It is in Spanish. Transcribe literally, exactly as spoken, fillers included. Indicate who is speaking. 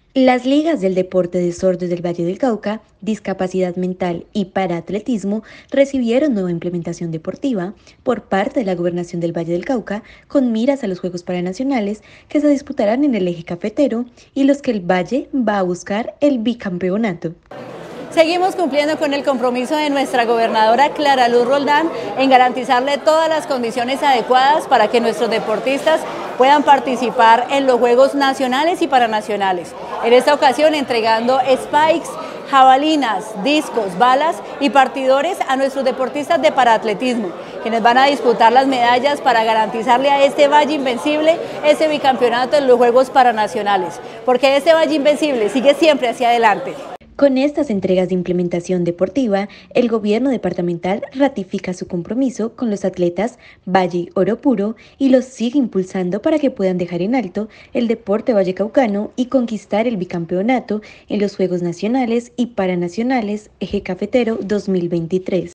Speaker 1: Las ligas del deporte de sordos del Valle del Cauca, discapacidad mental y paraatletismo recibieron nueva implementación deportiva por parte de la Gobernación del Valle del Cauca con miras a los Juegos Paranacionales que se disputarán en el eje cafetero y los que el Valle va a buscar el bicampeonato.
Speaker 2: Seguimos cumpliendo con el compromiso de nuestra gobernadora Clara Luz Roldán en garantizarle todas las condiciones adecuadas para que nuestros deportistas puedan participar en los Juegos Nacionales y Paranacionales. En esta ocasión entregando spikes, jabalinas, discos, balas y partidores a nuestros deportistas de paraatletismo, quienes van a disputar las medallas para garantizarle a este Valle Invencible ese bicampeonato en los Juegos Paranacionales, porque este Valle Invencible sigue siempre hacia adelante.
Speaker 1: Con estas entregas de implementación deportiva, el gobierno departamental ratifica su compromiso con los atletas Valle Oro Puro y los sigue impulsando para que puedan dejar en alto el deporte vallecaucano y conquistar el bicampeonato en los Juegos Nacionales y Paranacionales Eje Cafetero dos mil veintitrés.